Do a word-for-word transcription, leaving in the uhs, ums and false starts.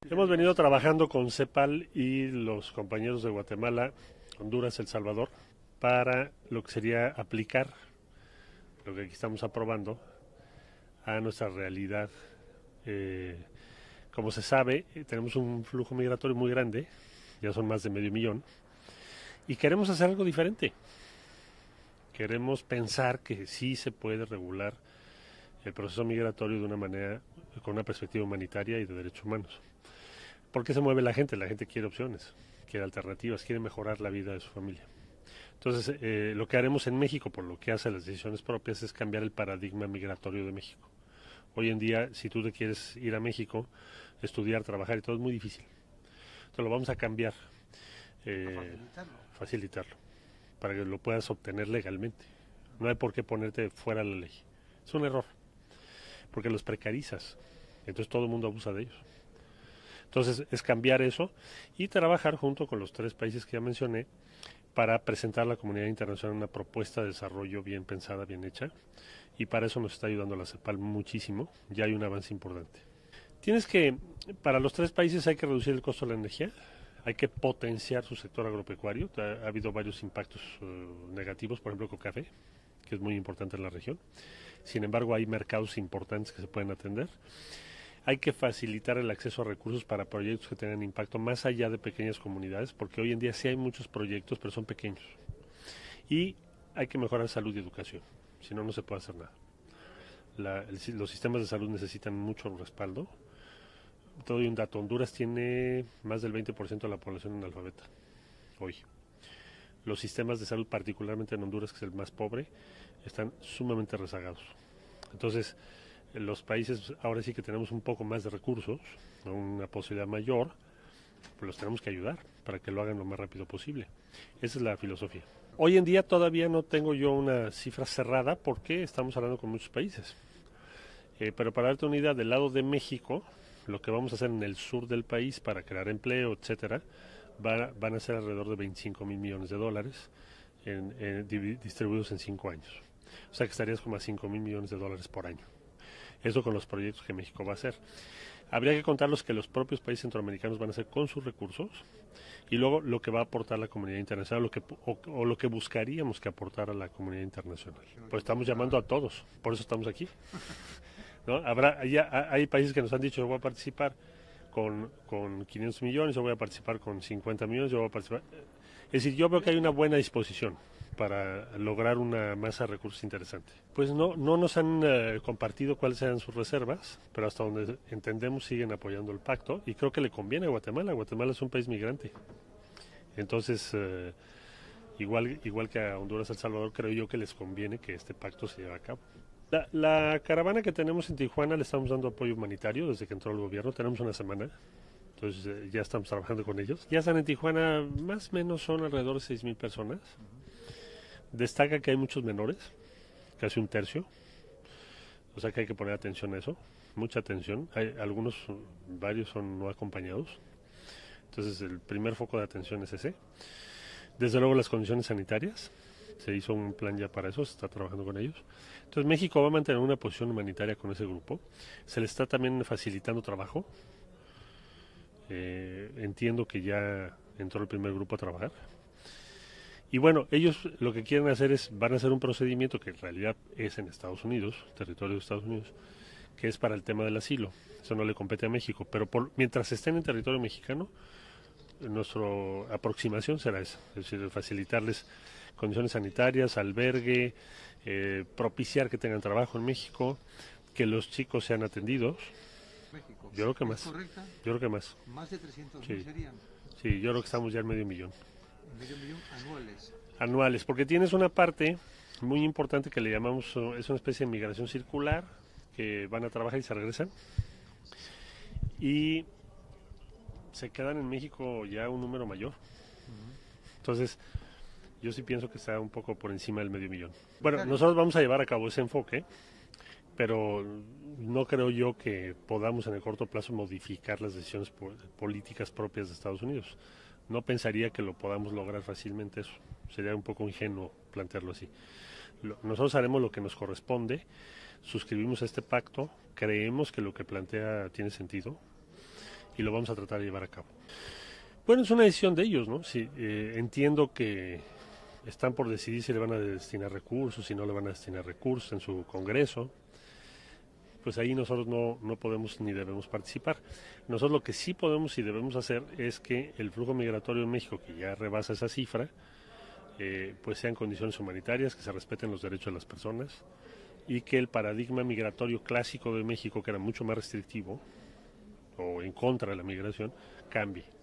Hemos venido trabajando con CEPAL y los compañeros de Guatemala, Honduras, El Salvador, para lo que sería aplicar lo que aquí estamos aprobando a nuestra realidad. Eh, como se sabe, tenemos un flujo migratorio muy grande, ya son más de medio millón, y queremos hacer algo diferente. Queremos pensar que sí se puede regular el proceso migratorio de una manera, con una perspectiva humanitaria y de derechos humanos. ¿Por qué se mueve la gente? La gente quiere opciones, quiere alternativas, quiere mejorar la vida de su familia. Entonces, eh, lo que haremos en México, por lo que hace las decisiones propias, es cambiar el paradigma migratorio de México. Hoy en día, si tú te quieres ir a México, estudiar, trabajar y todo, es muy difícil. Entonces lo vamos a cambiar, eh, facilitarlo. facilitarlo, para que lo puedas obtener legalmente. No hay por qué ponerte fuera de la ley. Es un error, porque los precarizas. Entonces todo el mundo abusa de ellos. Entonces es cambiar eso y trabajar junto con los tres países que ya mencioné para presentar a la comunidad internacional una propuesta de desarrollo bien pensada, bien hecha, y para eso nos está ayudando la CEPAL muchísimo. Ya hay un avance importante. Tienes que, para los tres países hay que reducir el costo de la energía, hay que potenciar su sector agropecuario. Ha, ha habido varios impactos uh, negativos, por ejemplo con café, que es muy importante en la región. Sin embargo, hay mercados importantes que se pueden atender. Hay que facilitar el acceso a recursos para proyectos que tengan impacto más allá de pequeñas comunidades, porque hoy en día sí hay muchos proyectos, pero son pequeños. Y hay que mejorar salud y educación, si no, no se puede hacer nada. La, el, los sistemas de salud necesitan mucho respaldo. Te doy un dato, Honduras tiene más del veinte por ciento de la población analfabeta hoy. Los sistemas de salud, particularmente en Honduras, que es el más pobre, están sumamente rezagados. Entonces, los países, ahora sí que tenemos un poco más de recursos, una posibilidad mayor, pues los tenemos que ayudar para que lo hagan lo más rápido posible. Esa es la filosofía. Hoy en día todavía no tengo yo una cifra cerrada porque estamos hablando con muchos países. Eh, pero para darte una idea, del lado de México, lo que vamos a hacer en el sur del país para crear empleo, etcétera, va, van a ser alrededor de veinticinco mil millones de dólares en, en, distribuidos en cinco años. O sea que estarías como a cinco mil millones de dólares por año. Eso con los proyectos que México va a hacer. Habría que contar los que los propios países centroamericanos van a hacer con sus recursos y luego lo que va a aportar la comunidad internacional lo que, o, o lo que buscaríamos que aportara la comunidad internacional. Pues estamos llamando a todos, por eso estamos aquí. ¿No? Habrá, ya, hay países que nos han dicho yo voy a participar con, con quinientos millones, yo voy a participar con cincuenta millones, yo voy a participar. Es decir, yo veo que hay una buena disposición para lograr una masa de recursos interesante. Pues no, no nos han eh, compartido cuáles eran sus reservas, pero hasta donde entendemos siguen apoyando el pacto y creo que le conviene a Guatemala. Guatemala es un país migrante. Entonces, eh, igual, igual que a Honduras, El Salvador, creo yo que les conviene que este pacto se lleve a cabo. La, la caravana que tenemos en Tijuana le estamos dando apoyo humanitario desde que entró el gobierno. Tenemos una semana. Entonces eh, ya estamos trabajando con ellos. Ya están en Tijuana, más o menos son alrededor de seis mil personas. Destaca que hay muchos menores, casi un tercio. O sea que hay que poner atención a eso, mucha atención. Hay algunos, varios son no acompañados. Entonces el primer foco de atención es ese. Desde luego las condiciones sanitarias. Se hizo un plan ya para eso, se está trabajando con ellos. Entonces México va a mantener una posición humanitaria con ese grupo. Se le está también facilitando trabajo. Eh, entiendo que ya entró el primer grupo a trabajar. Y bueno, ellos lo que quieren hacer es, van a hacer un procedimiento que en realidad es en Estados Unidos, territorio de Estados Unidos, que es para el tema del asilo. Eso no le compete a México, pero por, mientras estén en territorio mexicano, nuestra aproximación será esa, es decir, facilitarles condiciones sanitarias, albergue, eh, propiciar que tengan trabajo en México, que los chicos sean atendidos. México. Yo creo que más. ¿Correcta? Yo creo que más. Más de trescientos mil Sí. serían. Sí, yo creo que estamos ya en medio millón. Medio millón anuales. Anuales, porque tienes una parte muy importante que le llamamos, es una especie de migración circular, que van a trabajar y se regresan. Y se quedan en México ya un número mayor. Entonces, yo sí pienso que está un poco por encima del medio millón. Bueno, nosotros vamos a llevar a cabo ese enfoque, pero no creo yo que podamos en el corto plazo modificar las decisiones políticas propias de Estados Unidos. No pensaría que lo podamos lograr fácilmente eso. Sería un poco ingenuo plantearlo así. Lo, nosotros haremos lo que nos corresponde, suscribimos este pacto, creemos que lo que plantea tiene sentido y lo vamos a tratar de llevar a cabo. Bueno, es una decisión de ellos, ¿no? Sí, eh, entiendo que están por decidir si le van a destinar recursos, si no le van a destinar recursos en su Congreso. Pues ahí nosotros no, no podemos ni debemos participar. Nosotros lo que sí podemos y debemos hacer es que el flujo migratorio en México, que ya rebasa esa cifra, eh, pues sean condiciones humanitarias, que se respeten los derechos de las personas y que el paradigma migratorio clásico de México, que era mucho más restrictivo o en contra de la migración, cambie.